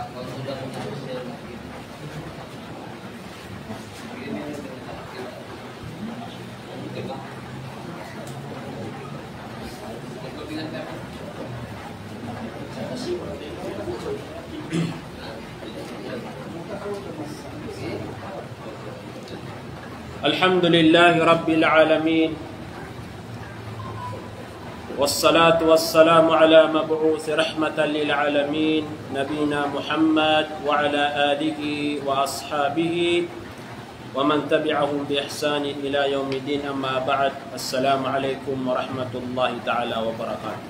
Kalau sudah mengatur Alhamdulillahi Rabbil Alamin. Wassalatu wassalamu ala mab'uuthi rahmatan lil alamin nabina Muhammad wa ala alihi wa ashabihi wa man tabi'ahum bi ihsanin ila yaumiddin, amma ba'd. Assalamu alaikum warahmatullahi ta'ala wabarakatuh.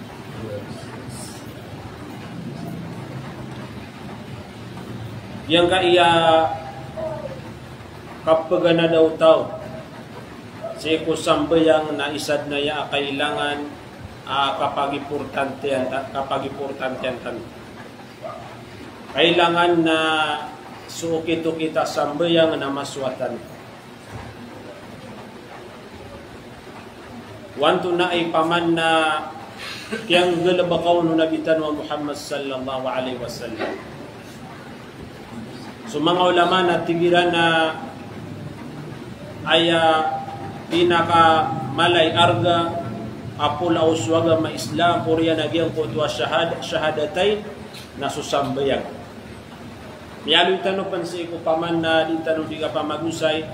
Yang kaya kapagana daw tao si kusambayang na isad na ya kailangan kapag-importante kailangan na suukito kita sambayang na maswatan wanto na ay paman na kiyang galabakaw no nabitan wa Muhammad sallallahu alaihi wasallam. So mga ulama na tigiran na aya pinaka malay arga apula uswaga ma Islam puriya nagyang kutwa syahadatain na susambayang. Miyalo tanong pansi ko paman na di tanong di ka pa magusay.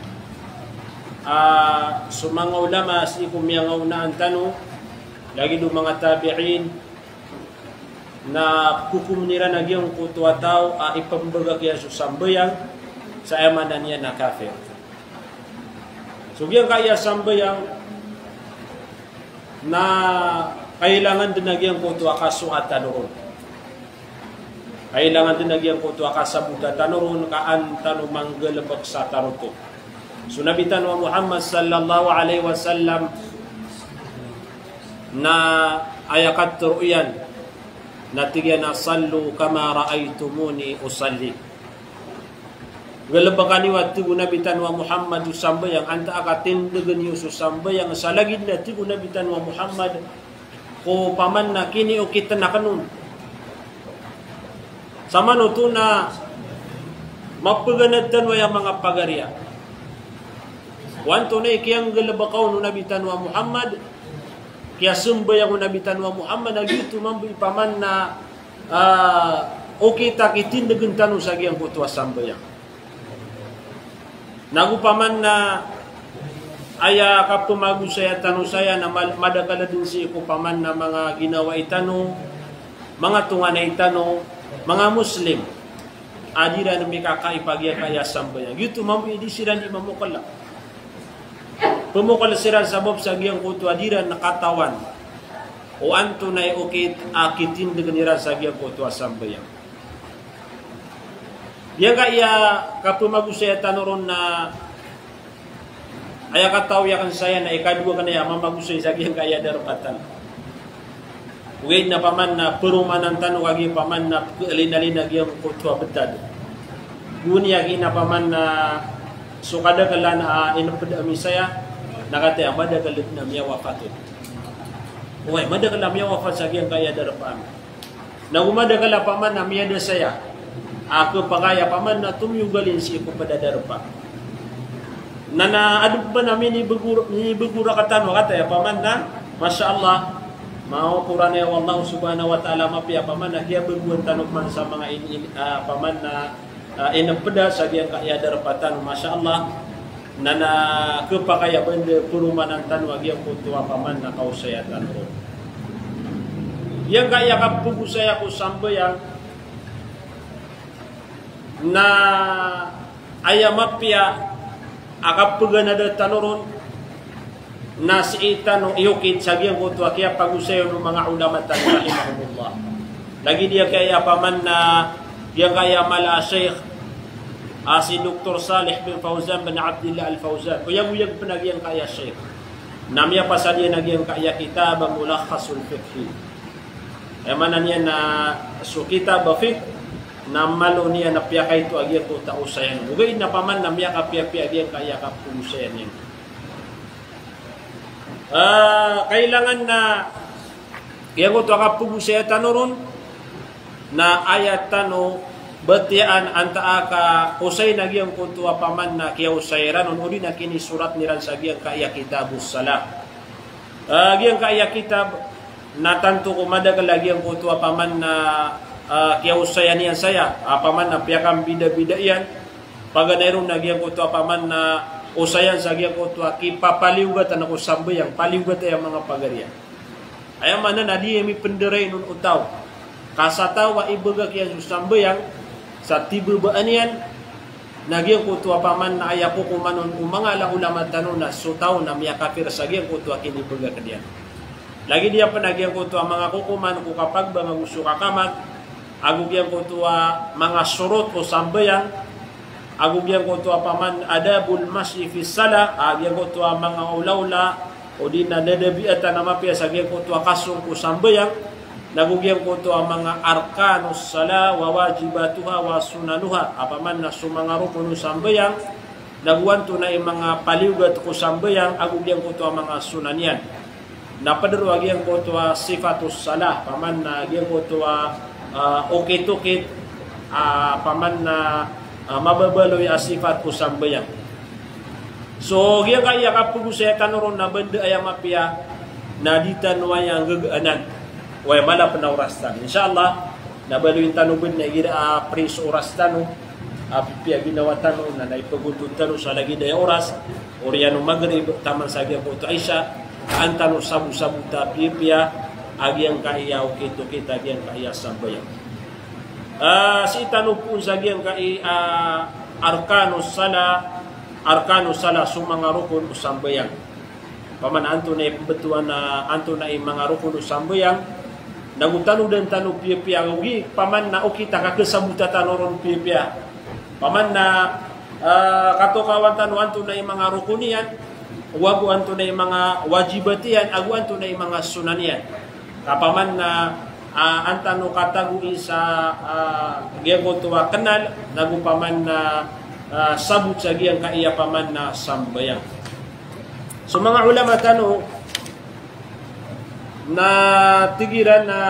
So mga ulama si ko miyangaw na ang tanong lagi do mga tabi'in na hukum nira nagyang kutwa tao ipambaga kaya susambayang sa emanan niya na kafir. So yang kaya sambayang na kailangan din nagyang kutwa kasuatan ron. Kailangan din nagyang kutwa kasabutatan ron kaan tanu manggalabak sa taruto. So nabitan wa Muhammad sallallahu alaihi wasallam na ayakat turuyan natigyan na sallu kama raaitumuni usalli. Galabakani wa tigu nabitan wa Muhammad sambayang anta akatin dengan Yusuf sambayang salagid na tigu nabitan wa Muhammad ko paman na kini o kita na kanun sama nuto na mapaganatan wa yung mga pagarya wanto na ikiyang galabakaw no nabitan wa Muhammad kaya sambayang nabitan wa Muhammad agito mambi paman na o kita kitin dengan tanu sa giyang kutwa sambayang. Nagupaman na aya kapumagu saya tanu saya na madakala din si kupaman na mga ginawa itano, mga tunga na itano, mga Muslim. Adira na may kakaipagya kaya sambayan. Gitu mamu di siran di mamukala. Pemukala siran sabab sa giyang kutu adira nakatawan. O anto na ukit akitin dengan ira sa giyang kutu sambayan. Yang kaya kapumagu saya tanoron na aya kataw yakan saya na ikadua kanaya mamagu saya yang kaya darupatan. Uwid na paman na perumanan tanu kagi paman na alin-alin yung kutwa betad. Gunya gina paman na sukada kalan inapedami saya nakate amada kalit na miya wafatun. Uy, mada kala miya wafat sa yang kaya darupan. Nagumada kala paman na miya da saya. Ako pagaya paman na tumyugalin si ko pada darpa. Nana adub ba namin ni begura katan wakata ya paman na Masya Allah mau Quran ya Allah subhanahu wa ta'ala mapiya paman na kaya beguan tanok man sa mga paman na inapeda sa giyang kaya darpatan Masya Allah nana kepakaya benda perumanan tanwa giyang kutuwa paman na kausayatan ro. Yang kaya kapugu saya ko sambayang na ayamapya akapagan na tanoron na si itano iyukit sa giyang kutwa kaya pagusayo ng mga ulama tayo rahimahumullah. Lagi dia kaya paman na dia kaya mala Sheikh si Dr. Salih bin Fauzan bin Abdullah Al-Fauzan uyag-uyag panagiyang kaya Sheikh namya pa sa dia nagyang kaya kitab ang mulakhasul fiqhi manan niya na so kitab fiqh na malo niya na piya kay ito agyan ko tausayan. Ugay na paman na miya ka piya-piya agyan kaya ka pusayan yan. Kailangan na kaya ko ito ka pusayan tanoron na ayat tano betian anta aka usay nagyang kutua paman na kiya usayran udi na kini surat niran sa giyang kaya kitabus salah. Giyang kaya kitab natanto ko madagal lagi ang kutua paman na kiya usayan yan saya paman na piyakang bida-bida yan paganayron na giyang kutua paman na usayan sa giyang kutua kipapaliugat na ko sambayang paliugat ay mga pagarian. Ayaw mana na di mi penderay nun utaw kasataw wa ibaga kiya sambayang sa tibubaan yan nagyang kutua paman na ayapo kumanon mga ulama tanong na sutaw na miya kafir sa giyang kutua kinibaga kadiyan. Lagi dia penagihang kutua mga kukuman kung kapag ba magusto kakamat agugyan kutua mga surot o sambayang agugyan kutua paman adabul masyi fi sala agyan kutua mga ulawla o di na dadabiatan na mapia sa agyan kutua kasong ko sambayang nagugyan kutua mga arkanus sala wa wajibatuha wa sunanuha apaman na sumanga rukun sambayang naguwan to na mga paliugat ko sambayang agugyan kutua mga sunanian. Napadaro agyang kutua sifatus salah paman na agyang kutua ukit-ukit paman na mababaloy sifat ko sambayang. So gyang kaya kapugusay kanoron na benda ayang mapia na ditanwayang gagaanan way mala panawrastan insyaallah nabaloy tanubin na gira pres oras tanu pipia ginawa tanu na naipaguntun tanu sa lagi day oras oriano maghrib taman sa gyang kutua Aisha antano sabu-sabu tapipia agyang kaya ukito kita agyang kaya sambayang. Si tanupun sa agyang kaya arkanus sala sumanga rukun usambayang. Paman anto na ibetuan na anto na mga rukun usambayang nagutano den tanu pipia ugi paman na ukita kakesabuta tanoron pipia. Paman na katokawan tanu anto na mga rukunian wagu anto na mga wajibatian agu anto na mga sunanian kapaman na antano katagui sa giyago tuwa kenal nagupaman na sabut sa giyang kaiya paman na sambayang. So mga ulama tano na tigiran na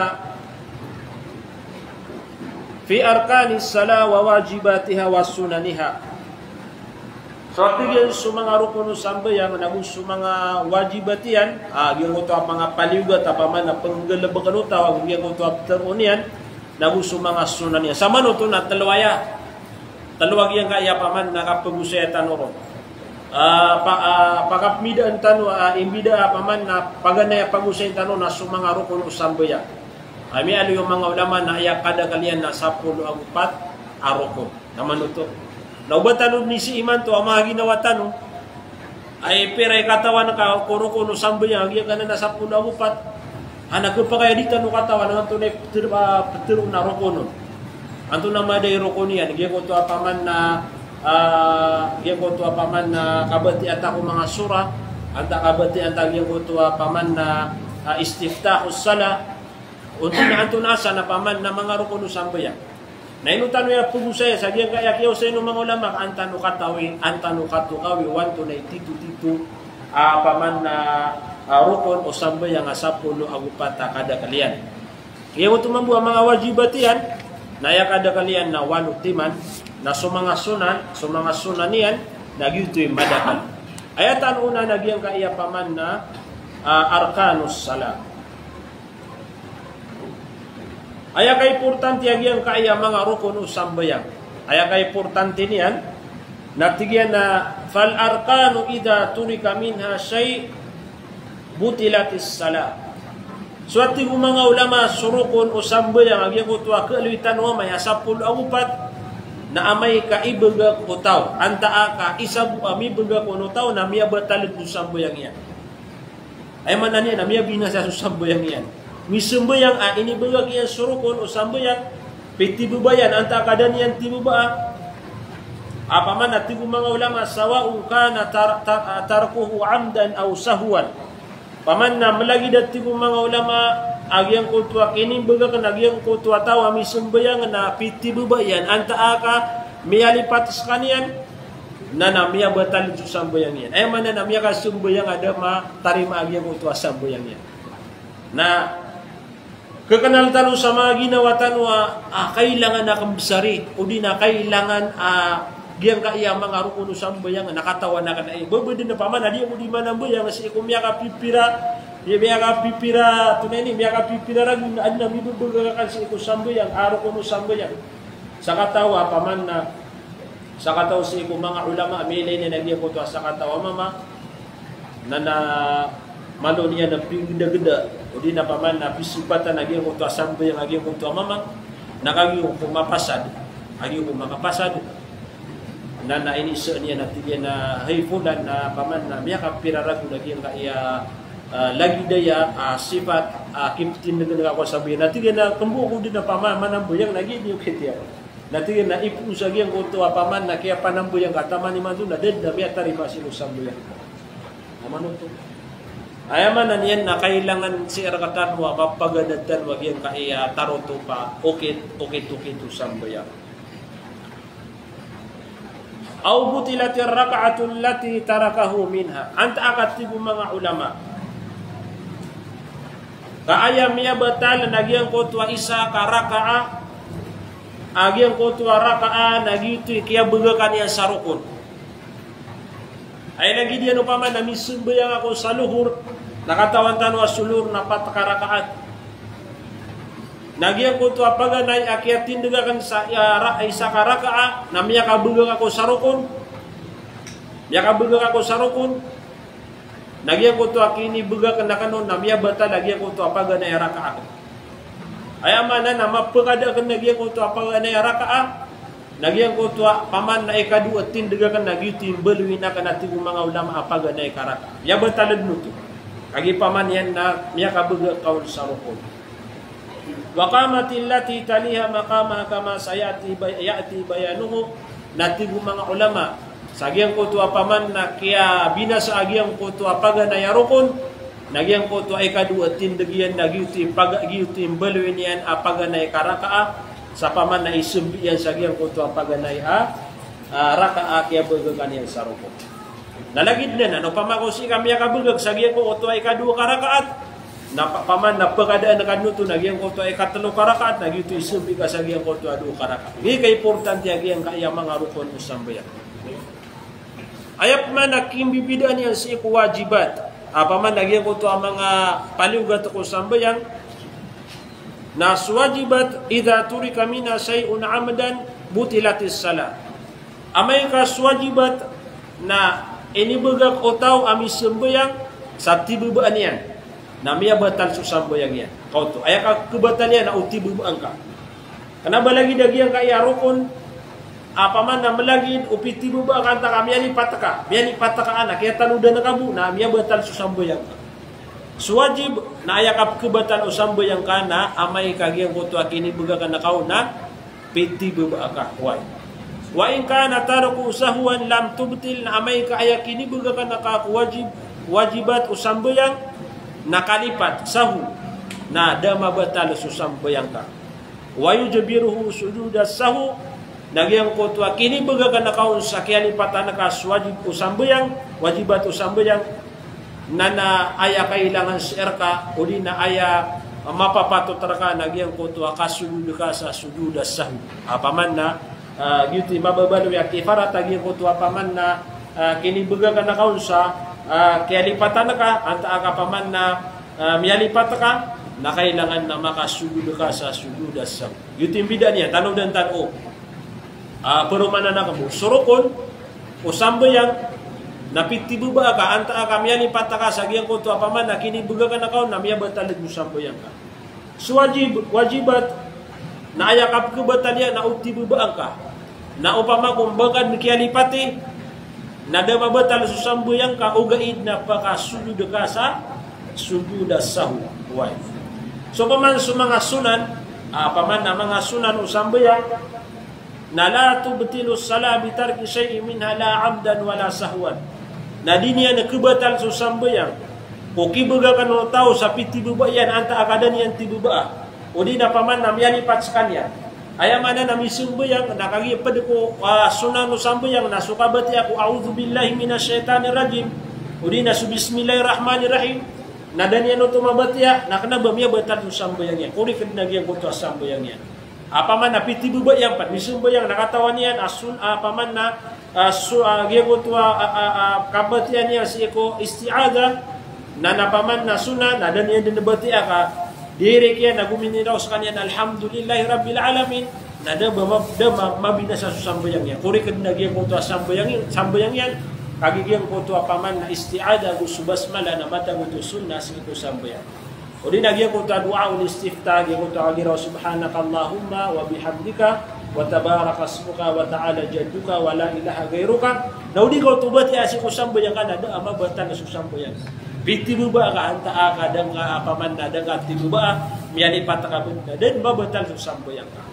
fi arkanis sala wa wajibatiha wa sunaniha. So tigyan sa mga rukun sambayang nagun sa mga wajibatian gyud to mga paliugat apaman na panggalabagan utaw gyud to terunian nagun sa mga sunan niya sama no to na talwaya talwag yang kaya paman nakapagusay tanoron pakapmidaan tano imbida paman na paganay pagusay tano na sa mga rukun sambayang ami ali yung mga ulama na aya kada kalian na 10 agupat arukun naman to. Naubatan ni si iman to ang mga ginawa tanong ay peray katawan ka kuno sambayang agya kana na 10 agupat anak pa kaya dito no katawan ang tunay petero na rokonon anto na maday rokonian agya ko to apaman na kabati ata ko mga sura anta kabati anta agya ko to apaman na istiftahus sala unto na anto na asa na paman na mga rokono sambayang. Nainutan mo yung pugusay, sa giyang kaya kiyaw sa inong mga ulama, antano katawi, antano katukawi, wanto na ititu-titu, paman na rukon o sambayang 10 agupat kada kalian. Kaya mo tumambu ang mga wajibatian, naya kada kalian na walutiman, na sumanga sunan niyan, nagyuto yung madakal. Ayatan una, nagyang kaya paman na arkanus salat. Aya kay importante yang kaya mga rukun sambayang. Aya kay importante niyan natigyan na fal arkanu idza turika minha shay butilatis salat. So ati mga ulama surukun o sambayang agya ko tuwa kaluitan wa may 10 agupat na amay kaibaga ko taw anta aka isabu ami baga ko no taw na miya batalit no sambayang yan. Ay man niya na miya binasa sa sambayang yan. Misambayang ini bagag yan surukon o sambayang pitibubayan anta kadan yan tibuba apaman at tibu mga ulama sawa'u kana tarkuhu amdan aw sahwan paman na malagi dat tibu mga ulama agyang kutwa kini bagag agyang kutwa tawa misambayang na pitibubayan anta aka miyalipatis kanian na miya batal sa sambayang yan ay man na miya ka sambayang ada ma tarima agyang kutwa sambayang yan na Kekenal tanu sama ginawa tanu kailangan na kambsari o di na kailangan diyan ka iya mga rukun sambayang nakatawa na ka na bebedin na paman adi mo di mana bayang si kumya ka pipira dia biya ka pipira tunay ni biya ka pipira ragun adna mi bebegakan si ko sambayang rukun sambayang sa katawa paman na sa kataw si ko mga ulama milay ni nagiya ko to sa katawa mama na malo niya na pinggida-gida o di na paman na pisipatan nagiya ko to sambayang nagiya ko to mama nakagiyo ko mapasad agiyo ko makapasad na nainisa niya na tigyan na haifulan na paman na miya kapirarago lagi ang kaya lagi daya sifat kimtin na ganda ako sabihin na tigyan na kumbuko din na paman manambuyang lagi niyo kitiya na tigyan na ipusagi ang kuto paman na kaya panambuyang kataman ni Mandu na dead na miya tarima sinusambuyang naman ito ayaman na niyan na kailangan si Erakatan mo mapagadatan wag yung kaya taroto pa ukit to sambayang aw butilatir raka'atul lati tarakahu minha anta akatibu mga ulama kaayam ya batal nagyang kotwa isa ka raka'a agyang kotwa raka'a nagyuti kaya begakan ya sarukun ay lagi dia no paman na misumbayang ako sa luhur nakatawan tanwa sulur na pataka Nagyang ko to apaganay akyat tindagan sa isa ka raka'a na miya kabugang ako sa rukun. Miya kabugang ako sa rukun. Nagyang ko to akini bugang na kanon na miya bata nagyang ko to apaganay raka'a. Ay amana na mapagada kan nagyang ko to apaganay raka'a. Nagyang ko to paman na ikadu at tindagan nagyutin beluin na kanatigo mga ulama apaganay ka raka'a. Miya bata ladnuto. Agi paman yan na miya kabugang kaon sa rukun. Waqamatil lati taliha maqama kama sayati bayanuhu natigo mga ulama sagyang ko to paman na kaya binasa agyang ko to apaga na yarukon nagyang ko to ay kadua tindagyan nagyuti pagagyuti baluin yan apaga na karaka'a sa paman na isumbiyan sagyang ko to apaga na raka'a kaya bagagan yan sa rukon nalagid na no pamakosi kami kabugag sagyang ko to ay kadua karakaat na paman na pagkadaan na kanuto nagyang ko to ay katalo karakaat nagyuto isumbi ka sa gyang ko to adu karakaat gi kay importante agyang kaya mga rukun usambayan ayap man nakimbibidan yan si wajibat paman nagyang ko to ang mga paliugat ko sambayan na suwajibat idha turika mina shay'un amdan butilatis salat amay ka suwajibat na inibagak otaw ami sambayang sa tibubaan yan na miya batal susambayang yan. Kau to. Ay ka kubatal yan na uti bubuang ka. Kanaba lagi dagiyang kaya rukun paman na malagid upiti bubuang kanta ka miya ni pataka. Miya ni pataka anak. Kaya tanudan na kabu na miya batal susambayang ka. Suwajib na ayakap kubatal usambayang ka na amay kagiyang kuto akini buga ka na kau na piti bubuang ka. Why? Wa in ka nataruku usahuan lam tubtil na amay ka ayakini buga ka na ka wajibat usambayang nakalipat sahu na dama batal susambayang ka wa yujbiruhu sujudas sahu nagyang ko to kini bagagan na kaun sa kalipatan ka wajib usambayang wajibat usambayang na aya kailangan sirka uli na aya mapapato taraka nagyang ko to kasujud ka sa sujudas sahu apaman na giti mababalo ya kifara tagi ko to apaman na kini bagagan na kaun sa kalipatan ka anta ka paman na miyalipat ka na kailangan na makasugod ka sa sujudas sa yutim bidan niya tanong dan tano pero manana ka mo surukon usambayang napitibu ba ka anta ka miyalipat ka sa giyang ko to paman na kinibuga ka na kaon na miya batalid mo sambayang ka wajibat na ayakap ko batalya na utibu ba ka na upama kung bagad mikiyalipati na dama batal susambayang ka ugaid na pakasujud ka sa sujudas sahu. Why? So paman sa mga sunan, paman na mga sunan usambayang na la tubtilu salat bi tarki shay'in minha la 'amdan wala sahwan. Na di niya nakubatal susambayang o kibuga kan tao sa pitibuba yan anta akadan yan tibuba. O di na paman na miyalipat sa kanya. Ayamana na misumbayang nakagipad ko sunan usambayang nasukabati ako a'udzu billahi minasyaitanir rajim udi na bismillahirrahmanirrahim nadanya no tumabatia na kana bamia batal sambayangnya kuri kena yang kutu sambayangnya apa man napiti buba yang pat misumbayang nakatawan yan asun apa man na dia kutu kabatian niya si eko isti'adha na napaman na sunan nadanya din batia ka diri kaya nagumini daw sa kanya alhamdulillahi rabbil alamin nada mabina sa sambayangnya kuri kena yang kutu sambayangnya kagigyan ko to apaman na isti'ada ko subasmala na mata ko to sunna siku sambayang. O di nagyan ko to du'a ul istiftah ko to agira subhanaka allahumma wa bihamdika wa tabaraka ismuka wa ta'ala jadduka wa la ilaha ghairuka. Na udi ko to bati asiku sambayang kana da ama batan na sambayang. Biti ba ka anta ka dang apaman na dang ati ba miyali pataka benda den ba batan sambayang ka.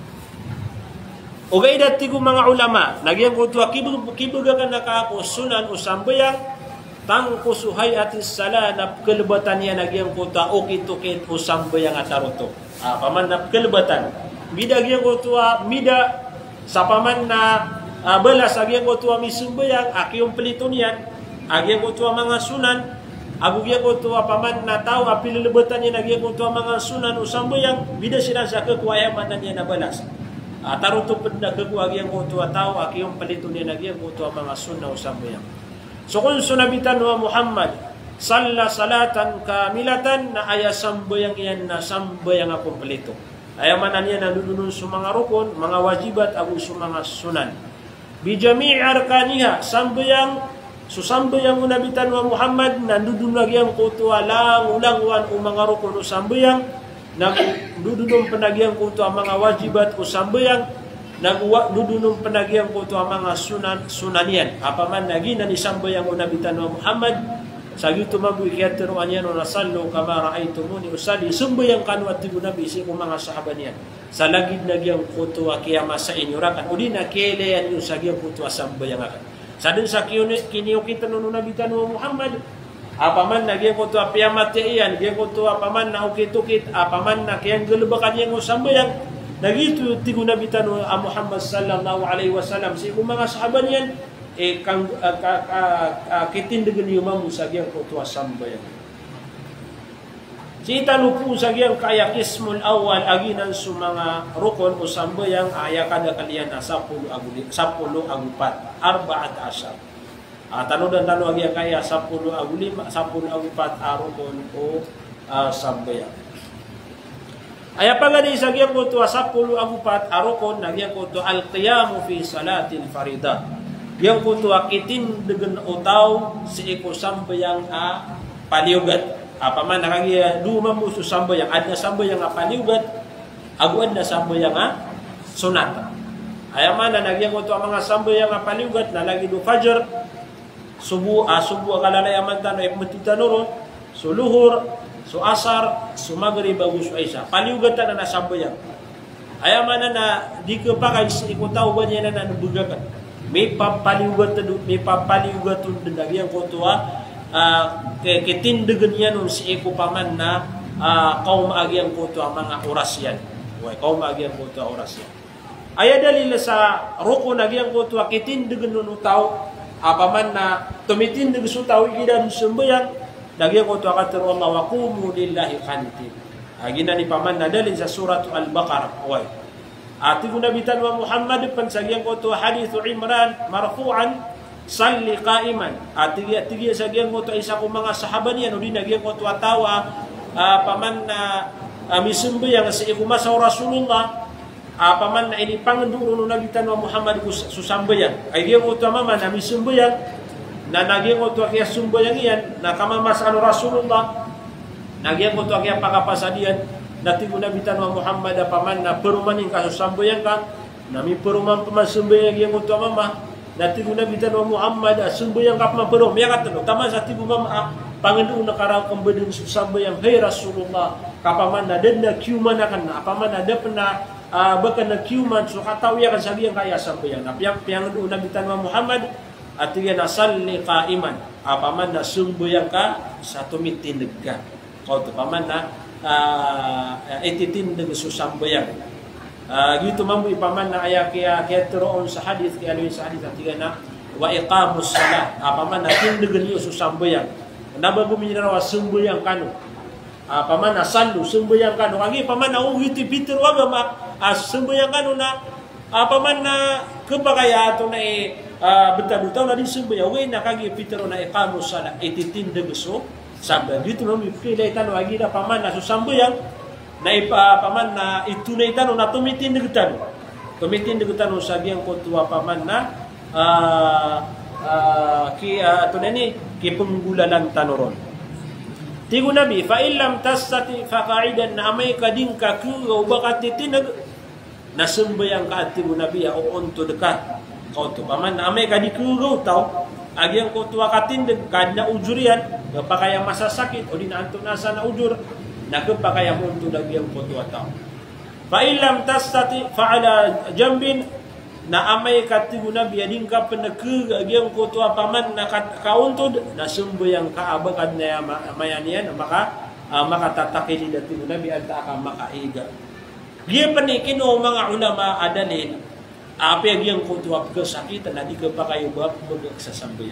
O gayda tigo mga ulama, nagyan ko tuwa kibugakan na ka ako sunan o sambayang tangko suhay atis sala na kelebatan niya nagyan ko tuwa ukit-ukit o sambayang ataruto. Paman na kelebatan. Mida nagyan ko tuwa, mida sa paman na balas nagyan ko tuwa misumbayang, aki yung pelito niyan, nagyan ko tuwa mga sunan, agugyan ko tuwa paman na tao, apililebatan niya nagyan ko tuwa mga sunan o sambayang, vida sila sa kekuayaman na niya na balas. Taruto penda keguagian ko tuwa tao aki yung palito niya nagyan ko tuwa mga sunna o sambayang. So kung sunabitan wa Muhammad salla salatan kamilatan na aya sambayang iyan na sambayang akong palito. Ayamanan niya na dudunun sa mga rukun, mga wajibat agu sa mga sunan. Bijami' arkaniha sambayang susambayang unabitan wa Muhammad na dudun nagyan ko tuwa lang-ulangwan o mga rukun o sambayang nagdudunong penagihan ko ito ang mga wajibat o sambayang nagdudunong penagihan ko ito ang mga sunanian apaman nagi na ni sambayang o nabitan wa Muhammad sa gitu mabu ikiyatiruan yan o nasallo kama ra'aytumuni usali sambayang kanwat tigo nabi isi ko mga sahaban yan sa lagid nagyang ko ito kiyama sa inyurakan o di na kilayan yung sa giyang ko ito sambayang akan sa din sa kiniyukitan o nabitan wa Muhammad apaman na giyan ko to apiamat iyan, giyan ko to apaman na ukit-ukit, apaman na kayang gulubakan yang usambayang, nagito tigo nabitan Muhammad sallallahu alaihi wasallam, si mga sahaban yan, kitindigan yung mamu sa giyan ko to asambayang. Si italupo sa giyang kaya kismul awal, aginan sa mga rukon o sambayang, ayakada kalian na 10 agupat, 14. Tanong dan tanong agi kaya 10 agupat arukon o sambayang. Aya pa gani sa giyang ko to 10 agupat arukon nagyan ko to al-qiyamu fi salatil farida. Yang ko to akitin degen utaw si iko sambayang paliugat. Apaman nakagiya duma mo su sambayang adna sambayang paliugat aguan na sambayang sunat. Aya man na nagyan ko to mga sambayang paliugat na lagi do fajr subuh kalalayaman tano matitanoro so luhur so asar so maghrib bagus aisha paliugatan na nasambayang ayaman na di ka pa kay ikutaw ba niya na nabugakan may papaliugatun dagyan ko to kitindegan yan si iko paman na kaum agyang ko to mga oras yan kaum agyang ko to oras yan aya dalil sa ruko nagyang ko to kitindegan no taw apaman na tumitindig su tao ikidan sumbayang nagyan ko to akatir Allah wa qumu lillahi qanitin agina ni paman na dalil sa surat al-Baqarah way ati gunabitan wa Muhammad pansagyan ko to hadith Imran marfu'an salli qa'iman ati sagyan ko to isa ko mga sahaban yan udi nagyan ko to atawa paman na misumbayang sa ikumasa Rasulullah apaman na ini panganduro nabitan wa Muhammad susambayang ay diyan utama man na misumbayang na nagyang uto kaya sumbayang iyan na kamamas Rasulullah nagyang uto kaya pakapasadian na tigo nabitan wa Muhammad apaman na perumaning kasusambayang ka na mi peruman pamasumbayang yang utama ma na tigo nabitan wa Muhammad sumbayang ka paperum ya katano tama sa tigo mama panganduro na karaw kambedeng susambayang hey Rasulullah kapaman na den na kiuman akan na apaman na pena bahkan nakiuman so katawiya kan sabi yang kaya sambayan piang do nabitan wa Muhammad at yan nasalli qaiman apaman na sumbayang ka sa tumitindig ka o to paman na ititindig susambayang gitu mambu ipaman na aya kaya teroon sa hadith kaya alwin sa hadith at na wa iqamus salat apaman na tindigan niyo susambayang nabago minira wa sumbayang kanu paman na sandu sembayang kanu agi paman na uwiti bitir waga sembayang kanu na paman na kepakaya ato na betul-betul na di sembayang wai na kagi pitero na iqamu salat ititinda beso sampai dito no mipilay tanu agi na paman na susambayang na paman na itunay tanu na tumitinda tanu sabiang ko tuwa paman na ato na ni ki penggulalan tanuron. Tigo nabi fa illam tasati fa qa'idan na amay kading ka ku bakat titinag na sembayang ka tigo nabi o onto dekat kau tu paman na amay kadi ku taw agyang ko tuwa katindag kad na ujurian kapakaya masasakit o din anto nasa na ujur na kapakaya monto dagyang ko tuwa taw. Fa illam tasati fa ala jambin na amay katigo na biading ka peneke agyang ko tuwa paman na kauntod na sembayang kaabakad na mayanian maka makatatakili datigo na biadta ka makaiga. Dia panikin o mga ulama adalin apa agyang ko tuwa kesakitan na di ka pa kayo bagag sa sambayang.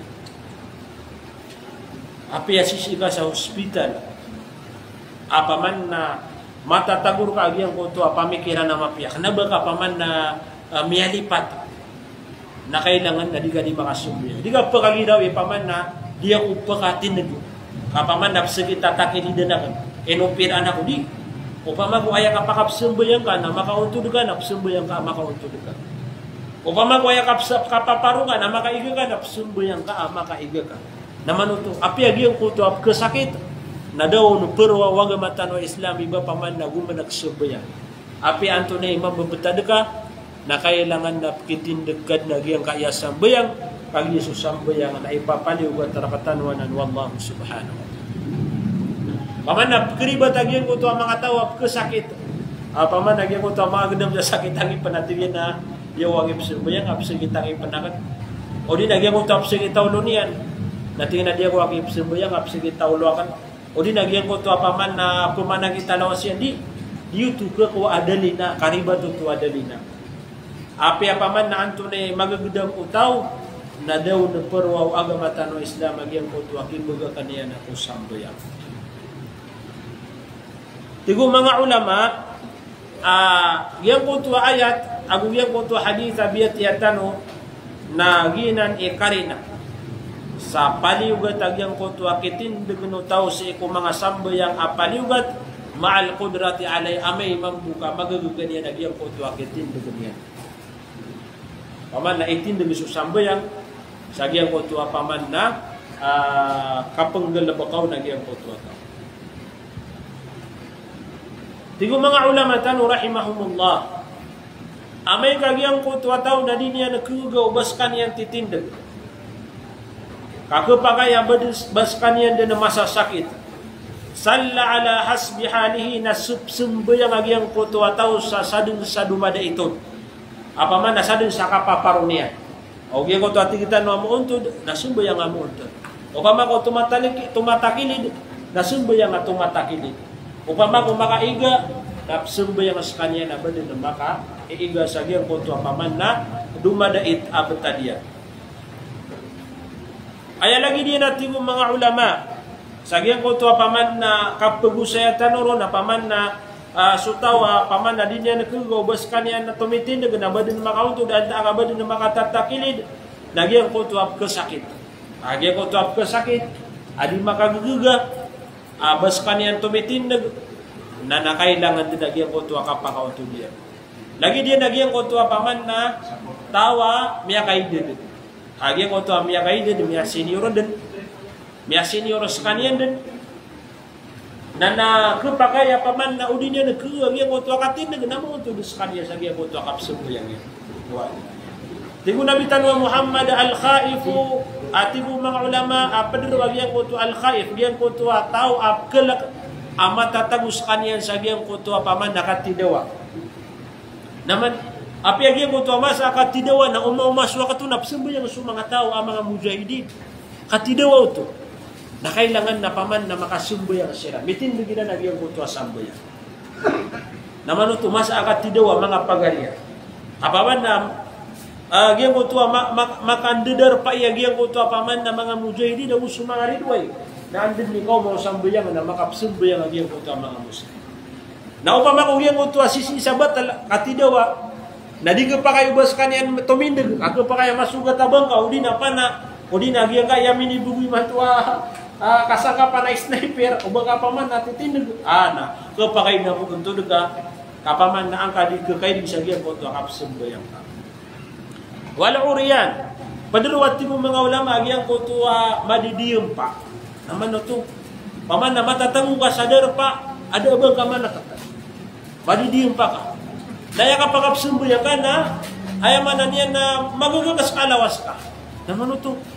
Apa asisi ka sa hospital apa man na matatagur ka agyang ko tuwa pamikiran na mapiyak na baka paman na miyalipat na kailangan na di ka di makasumbi. Di ka pagkagidaw paman na di ako pagkatinag kapaman na pagkita takilida na enopir anak ko di o pamago ay kapakapsumbayang ka na makauntod ka na psumbayang ka makauntod ka o pamago ay kapaparungan na makaiga ka na psumbayang ka makaiga ka naman ito api agyang ko ito kesakit na daw no perwa waga matano Islam iba paman na gumanagsubayang api anto na imam babetad ka na kailangan na kitindagkad na giyang kaya sambayang kag Yesus sambayang na ipapaliw at tarakatanwanan wallahu subhanahu wa ta'ala. Paman na keribat agyang ko ito ang mga tao kesakit. Paman agyang ko ito ang mga gadam sa sakit ang ipanatigyan na yawang ipsambayang apsagit ang ipanagat. O din agyang ko ito apsagit taulo niyan. Natingin na diya ko ang ipsambayang apsagit taulo akan. O din agyang ko ito paman na pumanang italawas yan di. Diyuto ka ko adalina karibat ito adalina. Api apaman na anto na magagudang utaw na daw na perwaw agamatano Islam agyang ko ito akibaga kaniya na kusambayang. Tigo mga ulama yang ko ito ayat agu yang ko ito hadith abiyat yatano na ginan ikarina sa paliugat agyang ko ito akitindig no tao sa iku mga sambayang apaliugat ma'al kudrati alay amay mambuka magagugan yan agyang ko ito akitindig niya. Paman na itindig iso sambayang sa agyang ko ito paman na kapanggal na bakaw na agyang ko ito tao. Tigo mga ulama tanu rahimahumullah. Amay kagyang ko tuwataw na din niya nagkugaw baskan yan titindag. Kakapagaya baskan yan din na masasakit. Salla ala hasbi halihi na subsumbayang agyang ko tuwataw sa sadun sa dumada ito. Apa man nasadun sa kapaparo niya. O gyang ko tuwatigitan na muuntod, nasumbayang nga muuntod. O kama ko tumatakilid, nasumbayang nga tumatakilid. Upama kung makaiga, napsumbayang sa kanya na ba din na makaiga sa giyang konto paman na dumadait abetadiya. Aya lagi din natin mga ulama sa giyang konto paman na kapagusaya tanoro na paman na sutawa paman na din niya nagkugobas kanya na tumitindag na ba din makaunto dahil na ba din na makatatakilid na giyang konto kesakit. Giyang konto kesakit, adi makaguguga abas kanian tumitindag na nakailangan din nagyang kutuwa kapakaunto diya. Lagi dia nagyang kutuwa paman na tawa miya kaidin. Nagyang kutuwa miya kaidin, miya senior din. Miya senior sa kanian din. Na kapakaya paman na udi niya nagkuha nagyang kutuwa katindag na mo ito sa kaniya sa nagyang kutuwa kapsumbayang yan. Tigo nabitan wa Muhammad al-Khaifu at tigo mga ulama padruwag yang kutu al-Khaif yang kutu tao kelak amatatagus kanian sa yang kutu paman nakatidawa naman api yang kutu mas akatidawa na umaswa katunap sembayang sa mga tao ang mga mujahidin katidawa to na kailangan na paman na makasumbayang sila mitin bigina na yang kutu sambayang naman to mas akatidawa mga pagariya apaman na agyang ko tuwa makandidar pa agyang ko tuwa paman na mga mujahidin na uso mga ridway na andin ni kau mau sambayang na makapsumbayang ang iyang kuto mga Muslim. Na upama kung iyang kuto sisi sabat katidawa, na di ka pa kayo bas kanyan tumindag, ako pa kaya masugat abang ka, udi na pa na, udi na giyang kaya minibugoy matwa, kasaka pa na sniper, o baka pa man natitindag, na, kapag kayo na pupuntunog ka, kapaman na ang kadig kayo di sa giyang kuto kapsumbayang ka. Wala uriyan, padaluwat mo mga ulama, giyang kuto madidiyong pa. Naman no to, paman na matatango ka sa darpa, ada abang ka man natatango. Madidiyong pa ka. Daya ka pagkapsumbuya ka na, ayaman na niya na magagagas kalawas ka. Naman no to,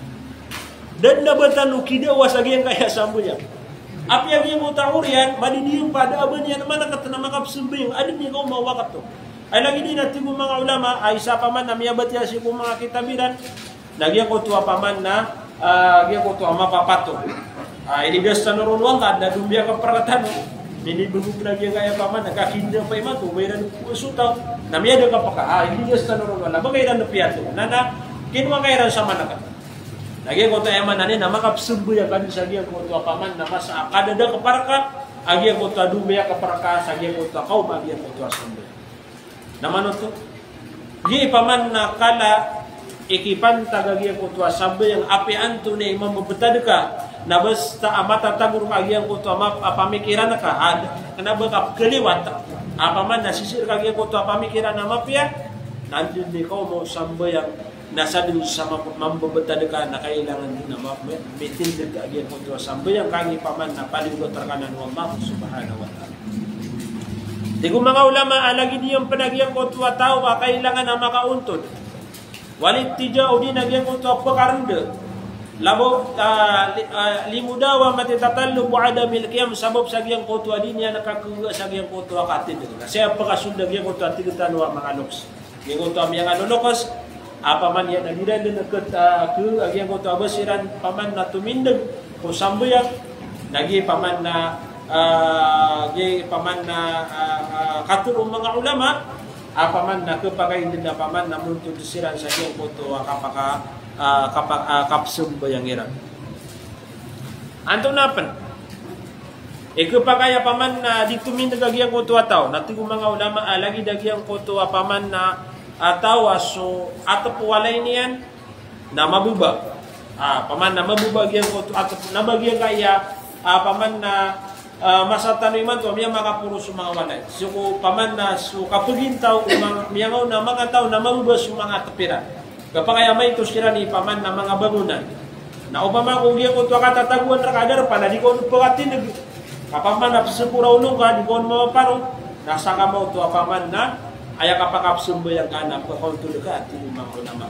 dan na ba tanu kidawas agi yang kaya sambuya. Api yang mo taurian, madidiyong pa, ada abang niya naman nakatana makapsumbuya, adin niya kau mawakat to. Ay lagi din natin kung mga ulama, ay isa pa man na miyabat yan siya kung mga kitabiran, nagyan ko tuwa pa man na, nagyan ko tuwa mapapato. Iligas na narunwang ka, na dumbiya ka paratano, ninibugog na niya kaya pa man, nakakinda pa iman to, mayroon usutaw, na miyada ka pa ka, iligas na narunwang, na bagayran na piyato, na kinuwa kairan sa manakat. Nagyan ko tuwa yaman na niya, na makapsumbuya ka din sa nagyan ko tuwa pa man, na mas kadada ka para ka, nagyan ko tuwa dumbiya ka para ka, sa nagyan ko tuwa kaum, nagyan ko tuwa sumbuya. Naman ito, di paman na kala ikipan tagagian ko tuwa sabi yang api anto na mamabutad ka na basta matatagur ka agian ko tuwa pamikiran ka kenapa ka keliwat apaman nasisir ka agian ko tuwa pamikiran na mapya nanti di kau mau sabi yang nasa din sa mamabutad ka na kailangan din na mitindig ka agian ko tuwa sabi yang kangi paman na paligot terkanan wa Allah subhanahu wa ta'ala. Di ko mga ulama, alagi niyong panagiyang ko tuwa tao, kailangan na makauntod. Walit tijao di nagyang ko tuwa pakaranda. Labo, limudawa matitatallo po adamil kiyam sabab sa giyang ko tuwa di niya nakakuha sa giyang ko tuwa katid. Kasi ang pakasundag giyang ko tuwa tigatanwa mga loks. Giyang ko tuwa miyang lukos, apaman yan nagiran din nagkat giyang ko tuwa basiran paman na tumindag kung sambayang, nagi paman na paman na katurong mga ulama paman na kapagay din na paman na muntun siran sa iyong puto kapsum bayang iran anto napan kapagaya paman na di tumindag agyang kuto ataw natigong mga ulama lagi dagyang kuto paman na ataw so ato po walay niyan na mabuba paman na mabuba agyang kuto ato nabagyang kaya paman na masa tanuman to miya makapuro sa mga walay. So paman na so kapugintaw miyangaw na mga tao na mabubas yung mga tapiran. Kapag kaya may ito sila ni paman na mga bangunan. Na upama kung diya ko ito katataguan na kadar pa na di ko pagkatinag. Kapag man napasapura ulong ka, di ko mapaparong. Nasa ka mo ito paman na ay kapakapsumbayang ka na pagkauntulo ka at tinumang ko naman.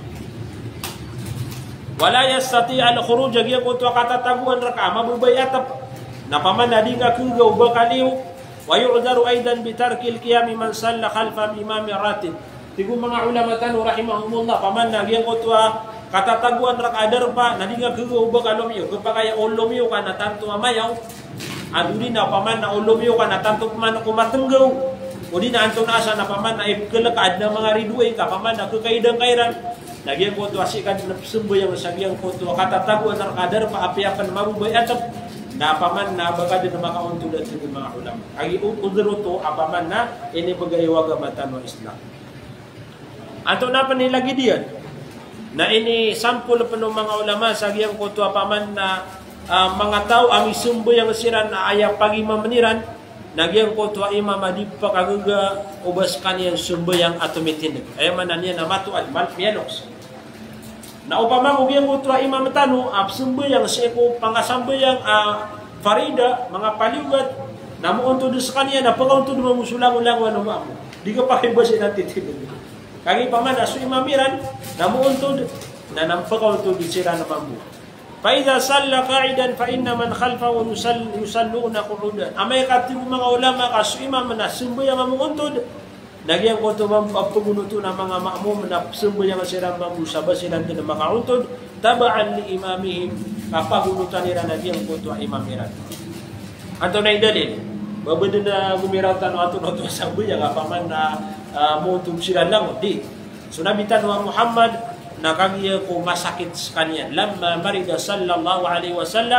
Wala yastati al-khuruj diya ko ito katataguan na ka mabubay atap. Napaman na di ka kugaw bakaliw wa yu'daru aidan bitarkil qiyam man salla khalfa imam ratib. Tigo mga ulama tanu rahimahumullah paman na gyang kutwa katataguan rak adar pa na di ka kugaw bakalomyo kapag olomyo ka na tanto amayaw aduri na paman na olomyo ka na tanto man kumatenggaw o di na anto nasa na paman na ikelakad na mga ridway ka paman na kakaidang kairan nagyang kutwa sikan na sumboy ang sagyang kutwa katataguan rak adar pa apiapan mabubay atap na paman na baga din na makauntulad sa mga ulama. Ang udro to, apaman na inibagayiwaga matan ng Islam. Ato na pa nilagi diyan, na ini sampul pa ng mga ulama sa giyang kuto apaman na mga tao ang isumboy ang siran na ayaw pag-imamaniran, na giyang kuto imam adip pa kaguga ubas kaniyang sumboy ang atumitinag. Ayaw man na niya na matuad, mianoks. Na upama kung yung utra imam tanu absumbayang sa eko pangasambuyang farida mga paliwat na muuntod sa kanya na pagauntod mo musulang-ulang wano mo di ka pakibasin ang titinod kagi paman aso imamiran na muuntod na nampagauntod sila na mamu fa idha salla qa'idan fa inna man khalfahu yusalluna qu'udan amay katibu mga ulama kaso imam na sumbayang muuntod nagyang ko ito pagunuto ng mga ma'mum na sumboy ang silang mamusaba silang din na makauntod tabaan li imamihim kapagunutan nila nagyang ko ito imamiran. Ato na idalil babado na gumiratan ato na ito samboy ang apaman na mutub sila lang di. So nabitan wa Muhammad na kagya ko masakit sa kanya lamma marida sallallahu alaihi wasallam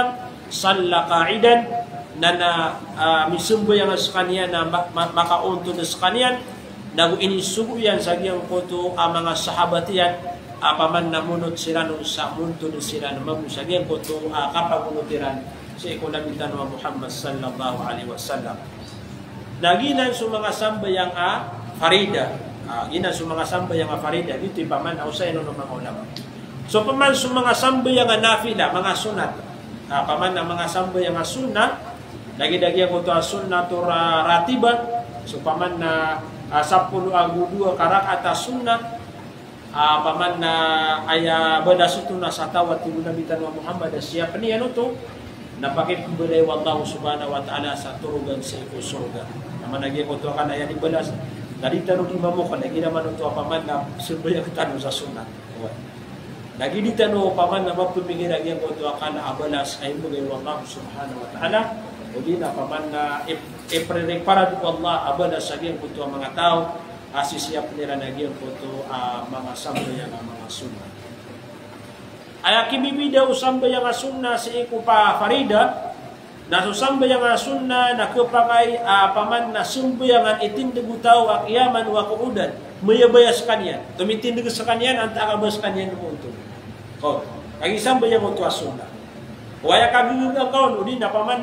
salla qa'idan na misumbo yang sa kanya na makaunto na sa kanya nagu inisugo yan sa giyang koto ang mga sahabat yan apaman namunot sila nun sa munto na sila na sa giyang koto kapagunutiran sa ikunabitan wa Muhammad sallallahu alaihi wasallam. Naginan sa mga sambayang farida. Ginan sa mga sambayang farida. Dito paman ausay no ng mga ulama. So paman sa mga sambayang nafila, mga sunat. Paman na mga sambayang sunat, lagi-lagi ko to sunat or ratiban. So paman na 10 agudua karak atas sunat. Paman na aya badasuto na sa tawat ti nabitan wa Muhammad siya ni ano to napakit kubalay wallahu subhanahu wa ta'ala sa turugan sa iko surga. Naman naging ko to kana yan ibalas. Dari tanong di mo kan lagi naman to paman na sumbayang tanong sa sunat. Lagi di tanong paman na mapumigir lagi ko to kana abalas ay mo gay wallahu subhanahu wa ta'ala. Uli na paman na ipreparad ko Allah abalas sa ko to mga tao asisiyap nila lagi ko to mga sambayang mga sunat. Ay kimibida usamba yang sunna sa iko pa farida na susamba yang sunna na kapagay paman na sumbayangan itindig utaw akyaman wa kuudan mayabayas kanyan tumitindig sa kanyan anta akabas kanyan mo ito ko ang isamba yang ito sunna waya kabigang kaon udi na paman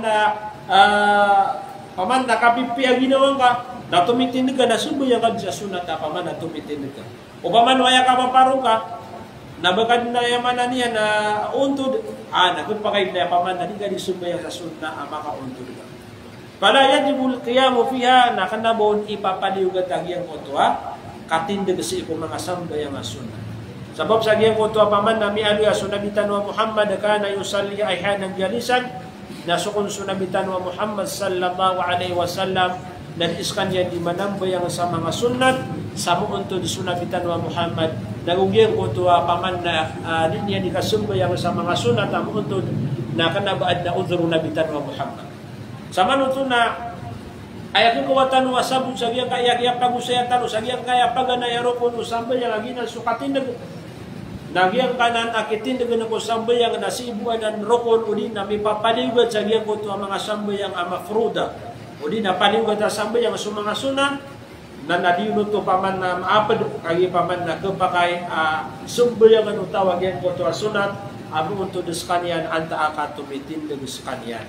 na kapipi ang ginawang ka na tumitindig ka na sumbayangan sa sunna ta paman na tumitindig ka o paman waya ka maparong ka nabakad na yaman na niya na untod, nagpapakay na paman na di ka disumbayang sa sunna ang makauntod ka. Pala yajibul qiyamu fiha na kanabon ipapaliugat ang iyang kutwa, katindig sa iko mga sambayang sunna. Sabab sa iyang kutwa paman na mialuya sunabitan wa Muhammad kana yusalli ayhan ng jalisan, na sukun sunabitan wa Muhammad sallallahu alaihi wasallam, na iskan yan di manambayang sa mga sunnat, sa muuntod sunabitan wa Muhammad, nagugyan ko ito paman na din niya nikasumbayang sa mga sunat ang untod na kanabaad na udhru nabitan wa Muhammad. Sa manuto na ayakin ko watan wa sabun sa giyang kaya pagusaya talo sa giyang kaya paganayaro ko usambayang aginan sukatindag nagyang kanan akitindag na ko sambayang nasibuan ng rokon uli na may papaliwad sa giyang ko ito ang mga sambayang mafruda uli na paliwad na sambayang sa mga sunat na nadino to paman na maapad kagi paman na kapakay sumbayangan utawag yan ko to sunat abo unto des kanyan anta aka tumitindig sa kanyan.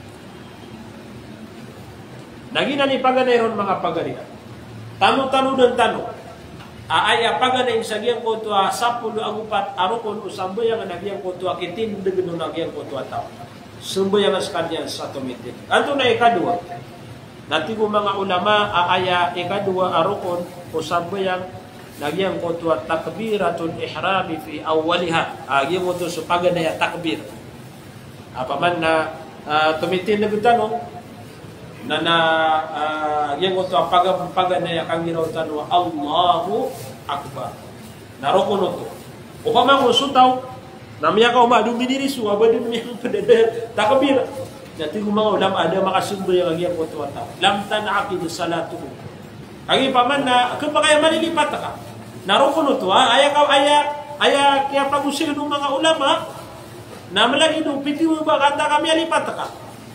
Nagina ni paganayron mga pagarian. Tano-tano ng tano. Aya paganay sa giyang ko to 10 agupat arukon usambayangan nagyang ko to kitindig no nagyang ko to taw. Sumbayangan sa kanyan sa tumitindig. Anto na ikadua. Nanti ko mga ulama aaya ikadua arukon o sambayang nagyang ko to takbiratul ihrami fi awwaliha agyan mo to sa paganaya takbir apaman na tumitin na gutano na agyan ko to paganaya kang ginaw tanwa Allahu akbar narukon to upaman ko sutaw namya ka umadumidiri su abadin mi padada takbir. Dati kung mga ulam, ada makasumbo yung agyang kutuwata. Lamtan na akid salatu. Agi paman na, kapag kaya malilipat ka, naroon ito aya kaya pag-usir ng mga ulama, na malagi nung piti mo ba kanta kami alipat ka.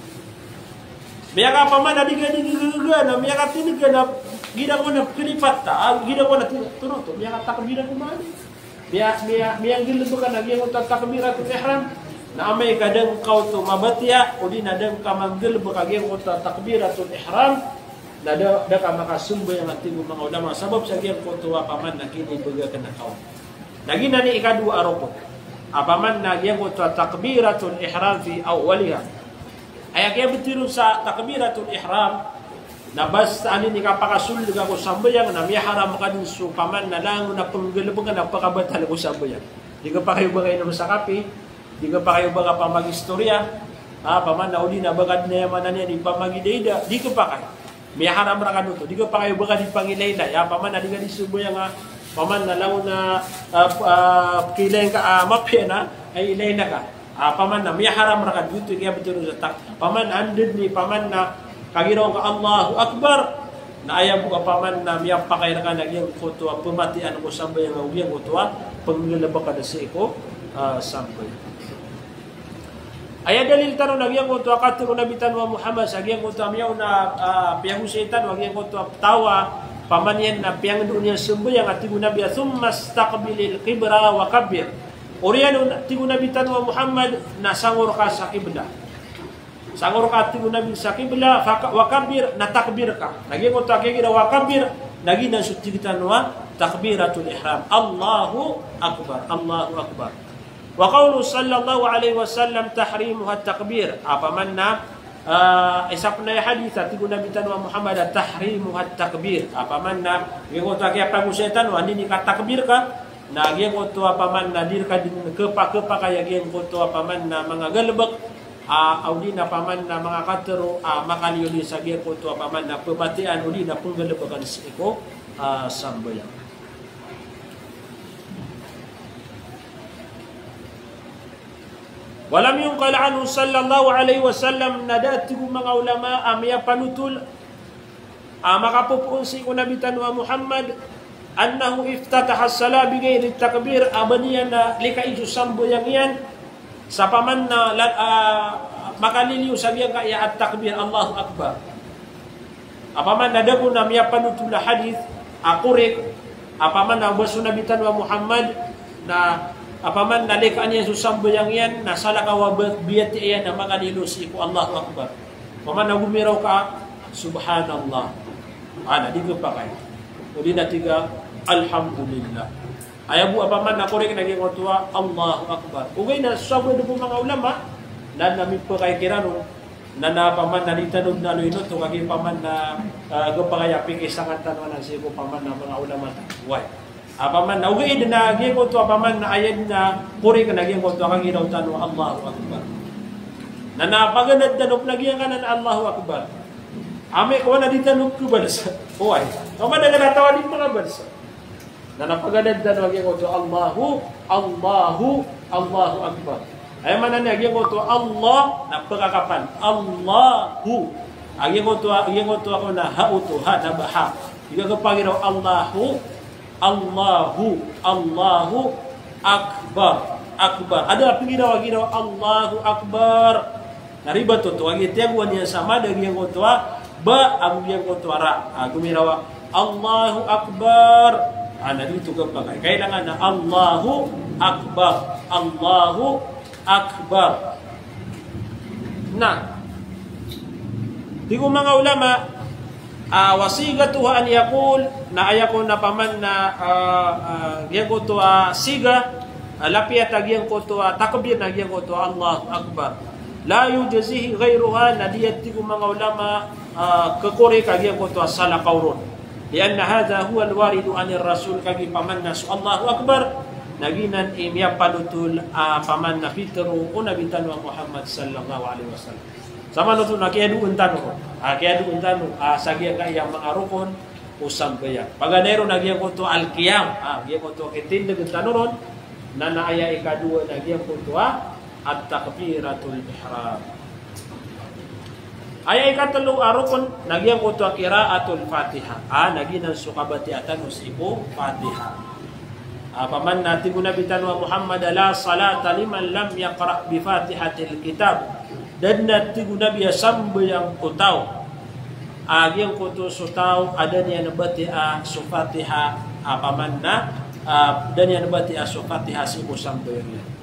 Maya ka paman, nabiga-diga na, maya ka tiniga na, gina ko na pilipat ta, gina ko na tunod to, maya ka takbira kumali. Maya gilid mo ka, nagyang utang takbira to ihram. Na amay kadang kau to mabatya o di nadang kamanggil bakagyan ko ta takbiratul ihram na da ka makasumbay ang ating mga ulama sabab sa giyang ko to paman na kini baga kana kau nagina ni ikadua aroko apaman na giyang ko ta takbiratul ihram fi awwaliha ay kaya bitiru sa takbiratul ihram na basta ani ni kapakasul ga ko sambayang na mi haram kadin su paman na lang na panggalubang na pakabatal ko sambayang di ka pa kayo bagay na sa kape. Di ka pa kayo baga pamagistorya, paman na uli na bagad na yaman na niya, di pa magidayda, di ka pa kayo. May haram ra ka to, di ka pa kayo baga di pangilayda, paman na di ka di subuya nga, paman na lang na kilay ka, mapya na, ay ilay na ka. Paman na, may haram ra ka dito, kaya betul sa tak. Paman, andid ni, paman na, kagiraw ka, Allahu Akbar, na ayaw mo ka paman na miyang pakay na ka, nagyang kutuwa, pumatian ko sambay ang ugyang kutuwa, paglalaba ka na sa iko, sambay. Aya dalil tanu nagyang ko to akatro Nabi tanwa Muhammad sagyang ko to miyaw na piyang setan wag yang ko to tawa pamanyan na piyang dunia sembayang at tigo Nabi thumma istaqbilil qibla wa kabbir. Oriyan tigo Nabi tanwa Muhammad na sangor ka sa qibla. Sangor ka tigo Nabi sa qibla wa kabbir na takbir ka. Nagyang ko to kaya wa kabbir nagi na suci tanwa takbiratul ihram. Allahu akbar. Allahu akbar. Wa qawlu sallallahu alaihi wasallam tahrimuha takbir. Apa manna isapna hadith tigo Nabi tanwa Muhammad tahrimuha takbir. Apa manna ngigo ta kaya pagusetan wa nini ka takbir ka na ngigo to apa manna dir ka din kepa-kepa kaya ngigo to apa manna mga galbek audina apa manna mga katero makaliyo sa ngigo to apa manna pebatian udina pun galbekan siko sambayang. Walam yunqal anhu sallallahu alaihi wasallam nadatigu mga ulama amya panutul makapupuun si Nabi tanwa Muhammad annahu iftataha as-salat bi ghairi takbir abaniyan na likaijo sambo yang yan sa paman na makaliliw sabihan ka ya at takbir Allahu akbar. Apaman nadabu na amya panutul hadith akurik apaman na wasu Nabi tanwa Muhammad na apaman nalikaan niya susambo yang yan nasala ka wa biyati yan na makalilus iku Allahu akbar. Paman na gumiraw ka subhanallah. Di ko pa kayo. Uli na tiga alhamdulillah. Ayabu apaman na korek naging otua Allahu akbar. Ugay na sabo na po mga ulama na namin po kay kirano na napaman na nitanog na luino to kagi paman na gupakaya pikisangan tanwa na siya paman na mga ulama. Why? Apaman na ugay na naging ko to apaman na ayad na puri ka naging ko to kang ginaw tanong Allahu Akbar. Na napaganad tanong naging ka na Allahu Akbar. Ame ko na ditanong ko balsa. Uy, kaman na natawa din mga balsa. Na napaganad tanong naging ko to Allahu Akbar. Ay man na naging ko to Allah na pagkakapan. Allahu. Aging ko to ako na hauto ha na baha. Iga kapagiraw Allahu Akbar. Ada ginawa Allahu Akbar. Nariba to agitiagwan niya sama dari yang kotoa ba ang yang kotoa ra. Gumirawa Allahu Akbar. Dito kapag kailangan na Allahu Akbar. Allahu Akbar. Nah, tigo mga ulama wasigatuha an yaqul na ayako na paman na yang ko to siga lapiat yang ko to takbir na yang ko to Allahu Akbar la yujzihi ghayruha na diyati ko mga ulama kekore kag yang ko to sala qawrun lian hadha huwa alwarid an ar-rasul kag paman na Allahu Akbar naginan imya palutul paman na fitru una bitan wa Muhammad sallallahu alaihi wasallam. Sama nuto na kaya doon tanong. Kaya doon tanong. Sagya ka yung mga rukun usam kaya. Paganero nagyang ko to al-qiyam. Nagyang ko to kitindag ang tanong na naaya ikadua nagyang ko to at-takbiratul ihram. Aya ikatalo rukun nagyang ko to qiraatul Fatiha. Naginang sukabati atan usipo Fatiha. Paman natin ko nabitan wa Muhammad la salata liman lam yaqra bi Fatihatil kitab. Dan nanti guna biya sambo yang kutaw yang kuto sutaw ada niya nabati su Fatiha paman na dan niya nabati su Fatiha si sambo yang yan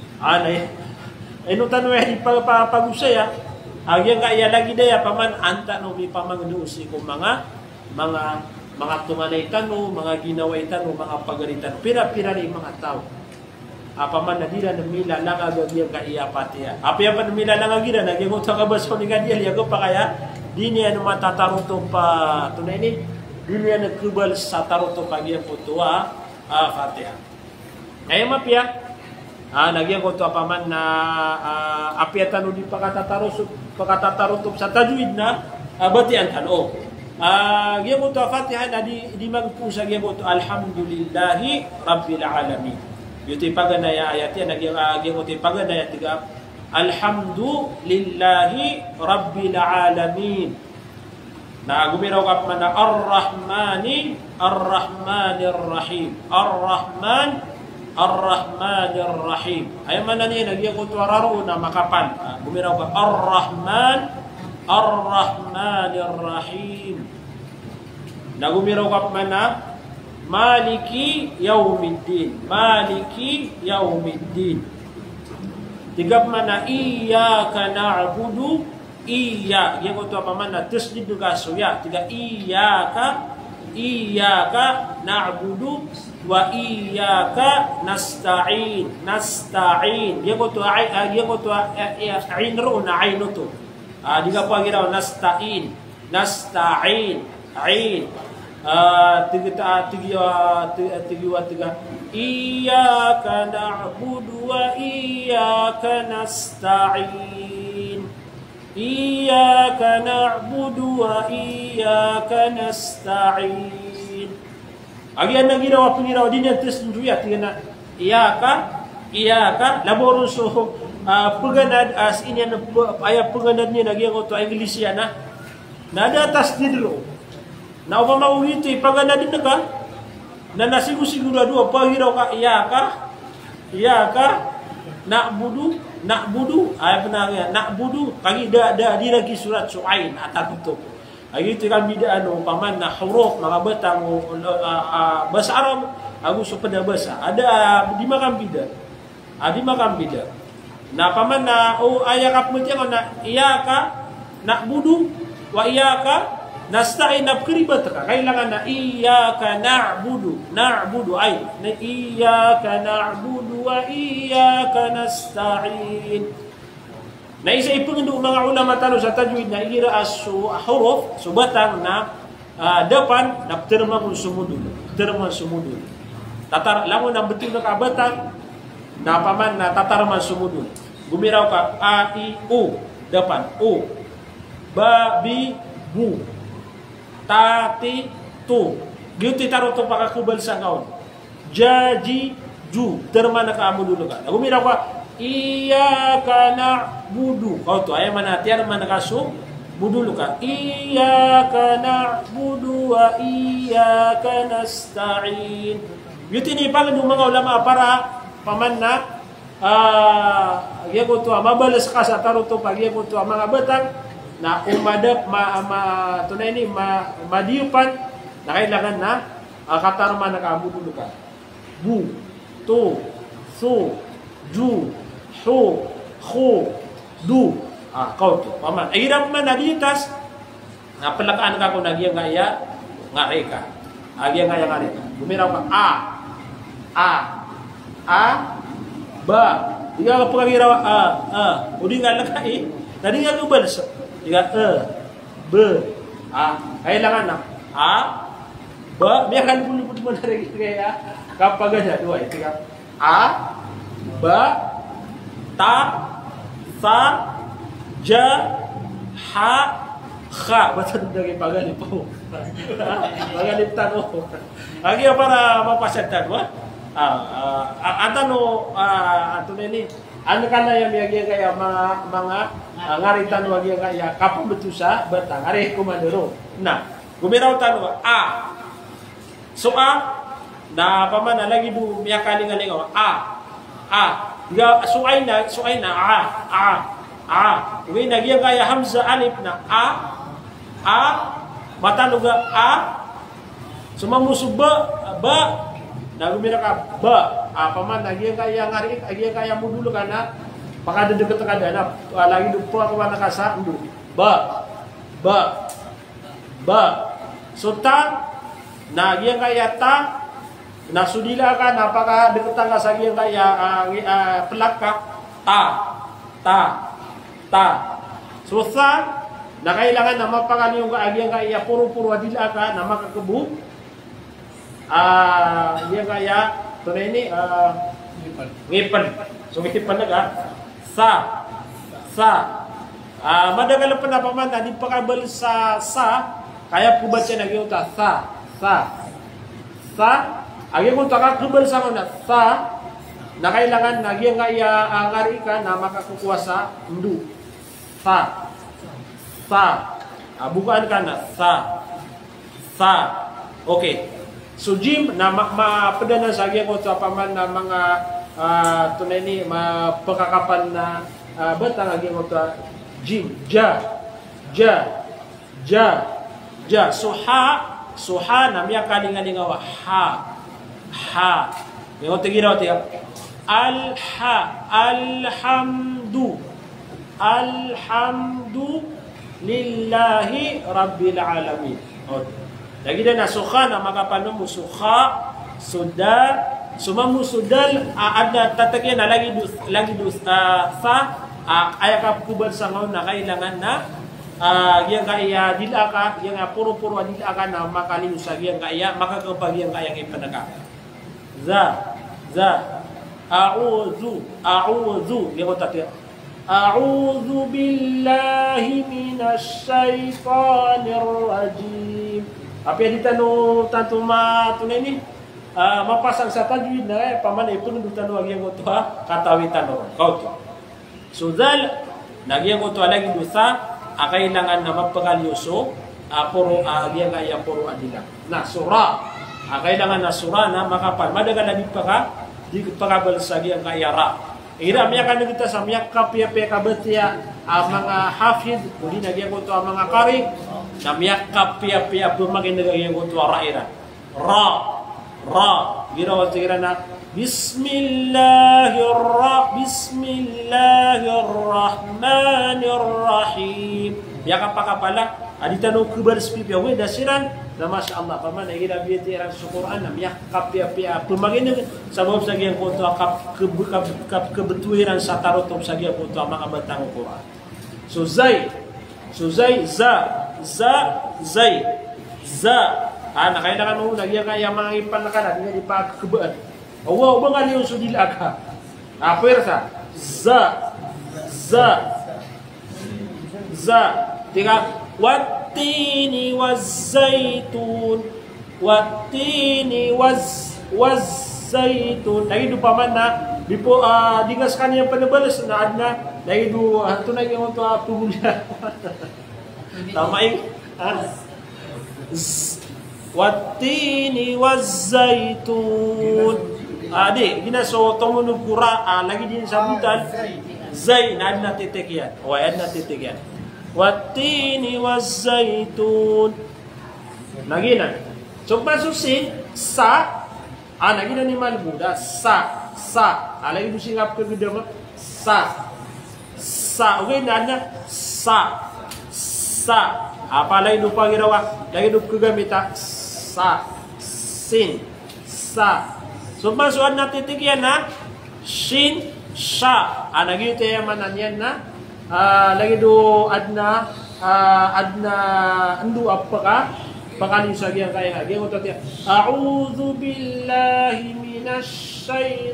ino tanong di pagusaya yang kaya lagi daya paman anta no mi pamang duusi ko mga tunganay tanong mga ginaway tanong mga pagalitan pira-pira rin mga tao apaman na dira na mila lang agagyan ka iya patiya. Apa yan pa na mila lang agagyan, nagyang utang kabaso ni Gadiel, yago pa kaya, di niya naman tatarutong pa, tunay ni, di niya nagkubal sa tarutong kagyan po tuwa, Fatiha. Ngayon mapya, nagyang ko to apaman na apiatan di pagkatatarutong sa tajwid na, batian tano. Nagyang ko to Fatiha na di magpusa, nagyang ko to Alhamdulillahi Rabbil Alamin. Yuti paganaya ayat yan nagyang uti paganaya tiga Alhamdulillahi Rabbil Alamin. Na gumiraw ka man na Ar-Rahmanir Rahim. Ar-Rahman Ar-Rahmanir Rahim. Ay mana ni nagyan ko tuararo na makapan. Gumiraw ka Ar-Rahman Ar-Rahmanir Rahim. Nagumiraw ka mana Maliki Yaumiddin. Maliki Yaumiddin. Tiga mana iyyaka na'budu iya. Yang ko tu apa mana tasdid juga suya. Tiga iyyaka na'budu wa iyyaka nasta'in. Nasta'in. Yang ko tu ain ro na ain tu. Diga pa giraw nasta'in. Nasta'in. Ain. Tiga. Iyyaka na'budu wa iyyaka nasta'in. Iyyaka na'budu wa iyyaka nasta'in. Agian na ginawa pangiraw din yan test njuya tingnan iyyaka laboron so paganad as inyan aya paganad ni nagyan ko to English yan na nada tasdid ro. Na upa mauhito paganad din ka na nasigu-siguro dua pahiraw ka iyyaka na'budu ay penangnya na'budu kagi da di lagi surat Su'ain atat itu agi itu kan bida paman na huruf mga betang bahasa Arab aku supaya bahasa ada di makam bida na paman na aya kap mutiang na iyyaka na'budu wa iyyaka nasta'in abkribat ka kailangan na iyyaka na'budu ay na iyyaka na'budu wa iyyaka nasta'in. Na isa ipangendo mga ulama tano sa tajwid na igira as huruf subatang na depan na termang sumudul tatar langon na betul na kabatang na paman na tatar man sumudul gumiraw ka a i u depan u ba bi bu tati tu gitu taruh tu pakai kubal sangaun jaji ju termana kamu dulu kan aku mira apa iyyaka na'budu kau tu ayat mana tiar mana kasu budulu kan iyyaka na'budu wa iyyaka nasta'in gitu ni paling mga ulama para pamanna dia ko tu mabalas ka sa taruh tu pagi ko tu mga batang na umadap tunay ni madiupan na kailangan na katarman na kamu dulu ka bu tu su ju hu khu du kau tu paman irap man naditas na pelakaan ka ko nagyang ngaya ngareka agyang ngaya ngareka bumiraw ka a ba diga ka pagiraw udi nga lakai tadi nga ubal tiga b kailangan na ba dia kan pun menarik kaya kapag ada dua itu kan ba ta sa ja ha kha betul dari pagalip po pagalip tano lagi para mapasatan wa atano ini ano kana yang biagya kaya mga ngaritan wagi kaya kapag betusa batang are kumadero na gumiraw tano so na paman lagi du miyakali nga lingaw diga suay na uwi na giya kaya hamza alif na matano ga sumamusub ba na gumira ka ba paman lagi kaya ngari agi kaya mo dulu kana pakada deket kadana lagi dupo ako na kasa ndu ba sota na agi kaya ta nasudila ka napaka deketan ka sa agi kaya pelak ka ta susa na kailangan na mapakan yung agi kaya puro adila ka na makakebu yang kaya tunay ni ngipan so ngipan na ka sa madagal pa na paman di pakabal sa kaya po ba siya nagyuta sa agi kung takakabal sa na sa na kailangan nagyang kaya ngari ka na makakukuha sa ndu sa bukaan ka na sa okay So Jim na mapadana sa agyang ko paman na mga tunay ni pagkakapan na batang agyang ko Jim ja suha na miya kalingalingawa ha yung tigiraw tiya alhamdu lillahi rabbil alamin. Lagi din na sukha na makapano mo sukha sumamu sudal ada tatakyan na lagi sa ay kapubad sa ngayon na kailangan na yang kaya dila ka yang puro-puro dila ka na makalinusag yang kaya makakapag yang kaya ipanaka a'udzu yung tatya a'udzu billahi minash shaitanir rajim. Apa yang ditanu tanto tunay ni mapasang sa tajwid na pamanay puno tanu agyang ko katawitan ro kauto. So dal nagyang ko lagi dosa kailangan na magpagalyoso puro agyang kaya puro adila. Na sura kailangan na sura na makapal madagal na di pagabal sa agyang kaya ra. Ira miya kan kita sa miya kapya kabetya mga hafid uli nagyang ko mga kari na miya kapya bumagin nagyang ko ra giraw gira na Bismillahirrahmanirrahim. Ya kapakapala adita no kubar spipya we dasiran na masyaallah paman ay gira biati ran Quran na miya kapya pumagin sabab sa gyang ko kebetuiran sa tarotop sa gyang ko mga batang Quran. So zai nakailangan mo nagyang kaya mga ipan na kana di pagkabaan. Awa ba nga yung sudil aka. Puwersa. Tiga wattini wazzaitun. Lagi do paman na bipo digas kaniyang panabalas na adna lagi do tunay yung to pumulya. Tamaing wattini wazzaitun. Gina so tumunog kura lagi din sa butal zay na adna titik yan. O adna titik yan. Wattini wazzaitun. Nagina. So pasusin sa nagina ni malbuda sa lagi do singap ke gudama sa okay na adna sa apalay do pagirawa lagi do kagamita sa sin sa. So masuan na titigyan na shin sha nagito yaman yan na lagi do adna andu apaka pakalin sa gyang kaya gyang utot ya a'udzu billahi minash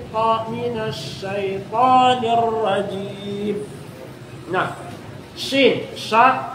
shaitanir rajim. Nah shin sha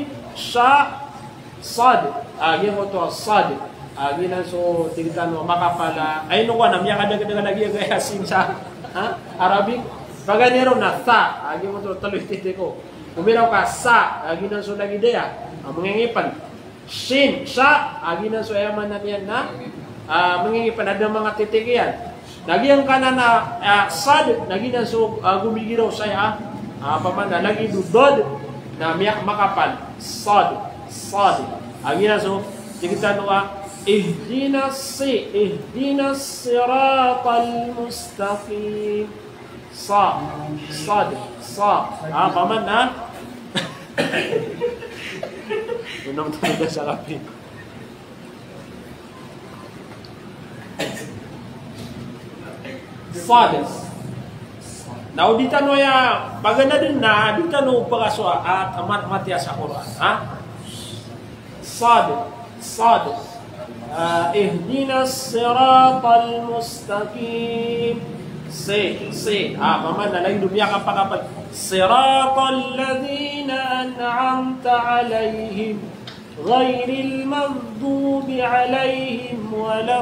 sad gyang utot sad ginan so tigtano makapala ay no na miya kada lagi gaya sin sa Arabic paganero na sa agi mo to tuloy titiko umiraw ka sa ginan so lagi dia mangingipan sin sa ginan so yaman na yan na mangingipan ada mga titikian lagi ang kanan na sad lagi na so gumigiraw saya pamanda lagi dudod na miya makapal sad agi na so tigtano اهدنا الصراط المستقيم صاد paman na unang talaga sa kapit sad now di tano ya bagana din na di tano pagaso at amat matya sa Quran sad اهدنا الصراط المستقيم paman na lagi dumiya ka pakapat صراط الذين أنعمت عليهم غير المغضوب عليهم ولا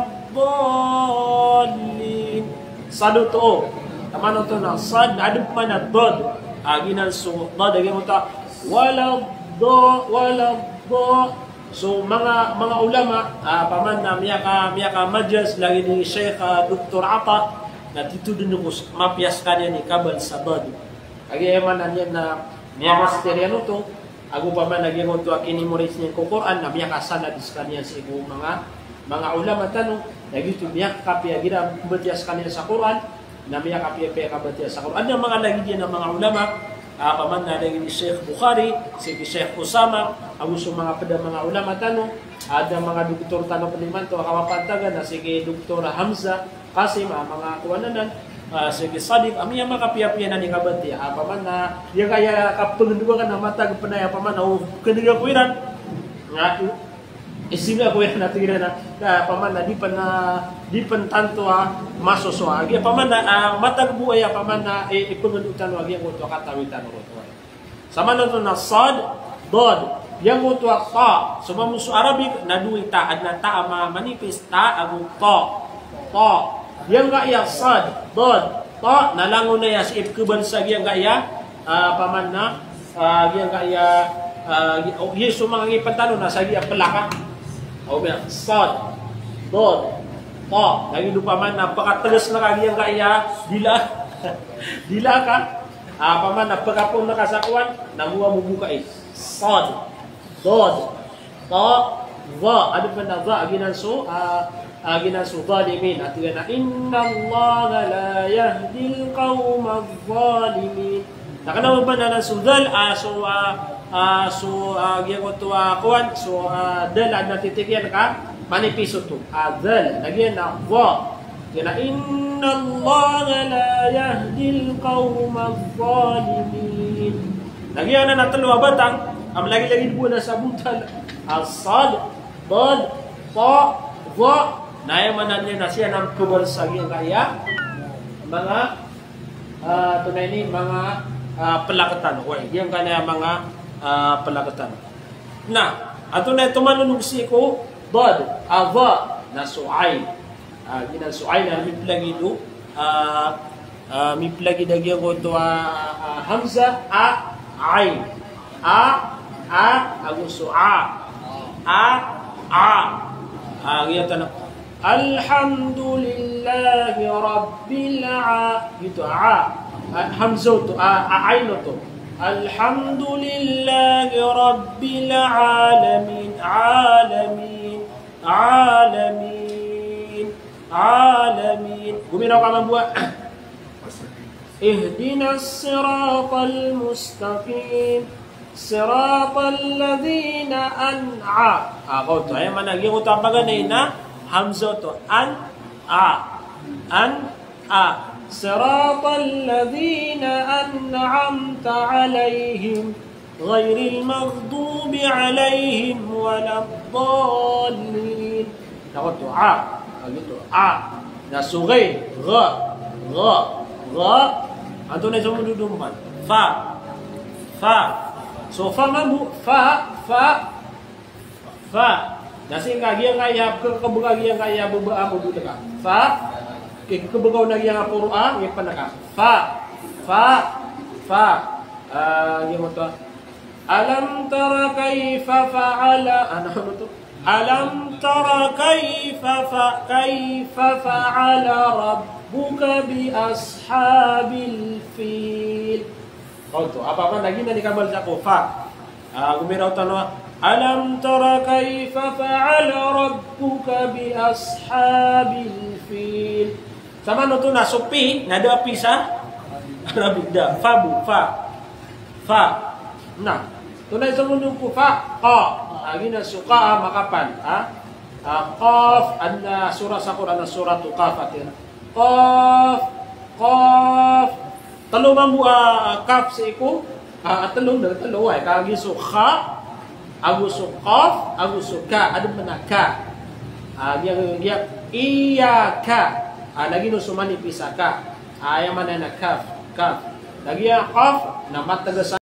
الضالين. Sadu to tamano to na sad adip man at dod aginan so dod agi mo ta wala So mga ulama paman na miyaka majas lagi ni Sheikh Dr. Ata na dito din ko mapias kanya ni kabal sa dad. Agi man nanyan na niya masteryan to ago pa man naging to akini moris ni Quran na miyaka sana dis kanya sa ibu mga ulama tanong lagi to miyaka kapya gira batias kanya sa Quran na miyaka kapya batias sa Quran. Ano mga lagi diyan ng mga ulama paman na lagi ni Sheikh Bukhari, si Sheikh Usama, ang gusto mga ulama tanong, ada mga doktor tanong paniman to kawapantagan na sige Dr. Hamza Qasim mga kuwananan, sige Sadiq ami mga kapiya-piya na ni kabati paman na dia kaya kapengendugan na matag panay paman na kaniga kuiran nga isinga ko na tira na paman na di pan tanto masoso agi paman na matag buaya paman na ipengendutan agi ang uto katawitan uto sama na to na sad dad yang uto ta so mamuso Arabic na duwi ta adna ta manipis ta agu ta yang ga ya sad dad ta nalangon na ya si kebansa yang ga ya paman na yang ga ya yeso mga ipantano na sagi pelaka o biya sad dad ta lagi lupa man napakategas na kagiyang kaya dila ka paman napakapon na kasakuan namuha mo buka sad dad ta wa ano pa na wa aginanso zalimin at na inna allaha la yahdi alqawma adh-dhalimin nakanawa ba na sudal giyan ko to kuwan so dal ad natitikyan ka manipiso to dal lagyan na wa kina inna allaha la yahdi alqawma adh-dhalimin lagyan na natalo batang am lagi-lagi po na sa butal as-sad dad ta wa nayamanan niya na siya ng kubalsag yung kaya mga tunay ni mga pelakatan o yung kanya mga pelakatan na ato na tumanunong si ko dad ava na suay gina suay na miplagi do miplagi dagyan ko to hamza ay aguso gina tanong alhamdulillahi rabbil gitu hamzah to aino to alhamdulillahi rabbil alamin guminaw ka man buat ihdinas siratal mustaqim siratal ladzina ako to ay managi ko tapaganay na hamzah to صراط الذين أنعمت عليهم غير المغضوب عليهم ولا الضالين نقول نسوغي غا أنتو نسوم دودومpan fa so fa mambu fa nasi kagian kaya kebegagian kaya beba mudu dekat fa kebegaw na yang Qur'an yang panaka fa yung to alam tara kayfa fa'ala ano to alam tara kayfa fa'ala rabbuka bi ashabil fil to apa lagi na dikabal sa ko fa gumiraw tanwa alam tara kayfa fa'ala rabbuka bi ashabil fil sama no to na supi na da pisa Arabic da fa na tunay sa mundo ko fa gina suqa makapan qaf anna surah sa Quran na surah qaf atin qaf talo mambu kaf sa iko talo ay kagi su kha agu su qaf agu su ka ada manaka dia iyaka lagi no sumani pisaka yang mana na kaf lagi ya qaf na matagas